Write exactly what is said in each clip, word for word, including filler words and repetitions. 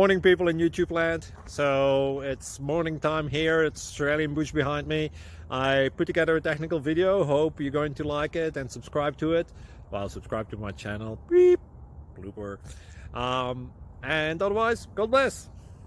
Morning, people in YouTube land. So it's morning time here. It's Australian bush behind me. I put together a technical video. Hope you're going to like it and subscribe to it. Well, subscribe to my channel. Beep. Blooper. Um, and otherwise, God bless.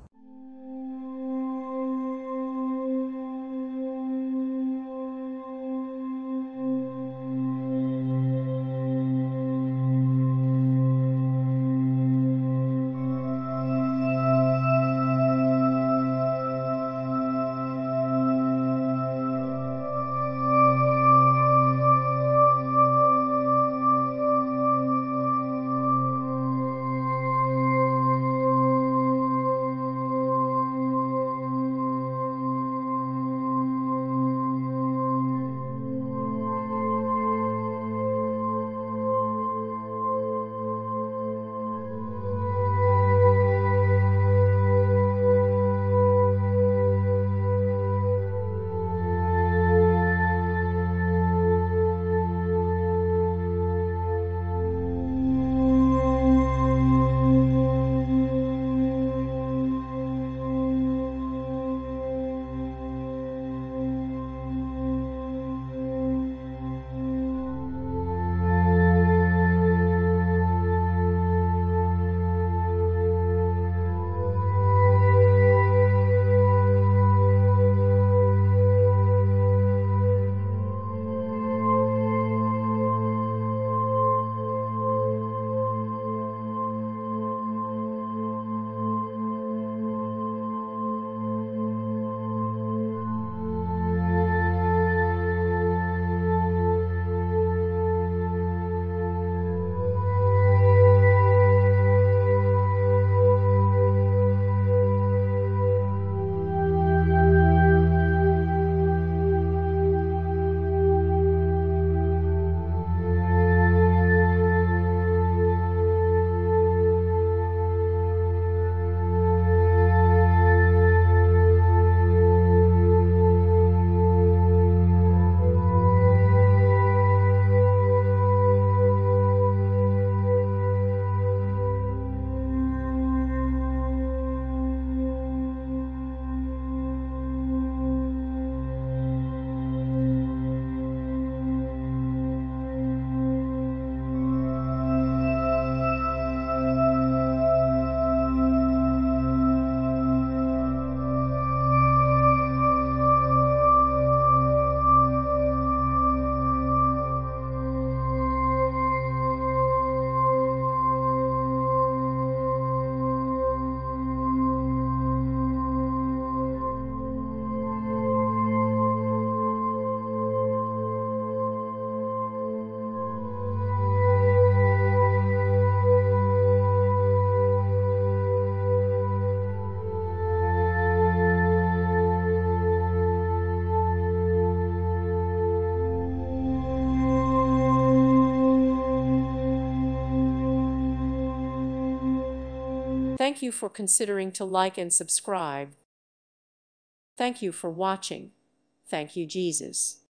Thank you for considering to like and subscribe. Thank you for watching. Thank you, Jesus.